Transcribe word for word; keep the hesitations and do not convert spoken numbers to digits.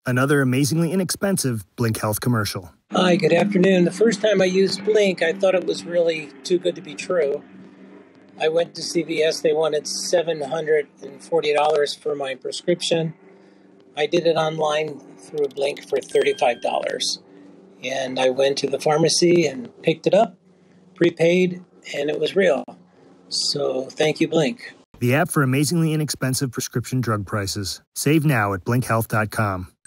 Another amazingly inexpensive Blink Health commercial. Hi, good afternoon. The first time I used Blink, I thought it was really too good to be true. I went to C V S. They wanted seven hundred forty dollars for my prescription. I did it online through Blink for thirty-five dollars. And I went to the pharmacy and picked it up, prepaid, and it was real. So thank you, Blink. The app for amazingly inexpensive prescription drug prices. Save now at blink health dot com.